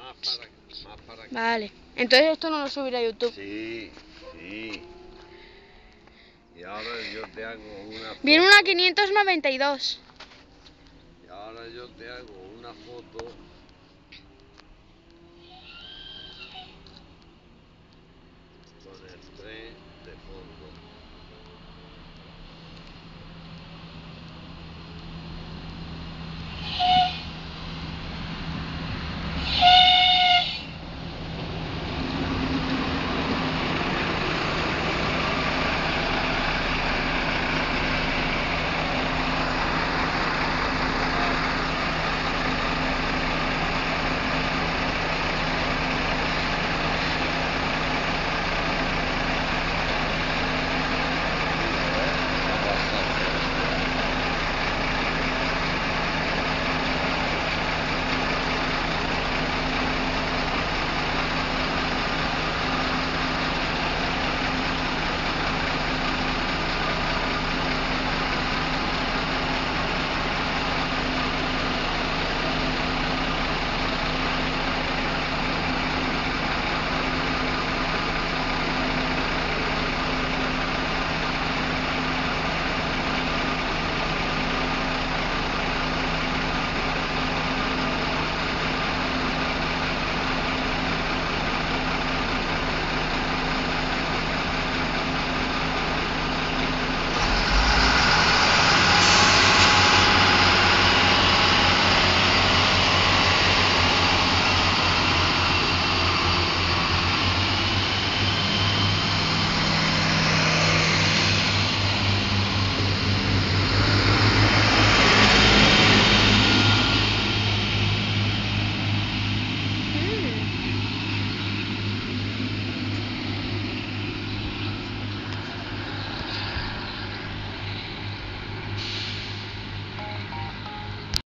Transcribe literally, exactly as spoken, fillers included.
Más para, más para aquí. Vale. Entonces esto no lo subiré a YouTube. Sí, sí. Y ahora yo te hago una foto. Viene una quinientos noventa y dos. Y ahora yo te hago una foto.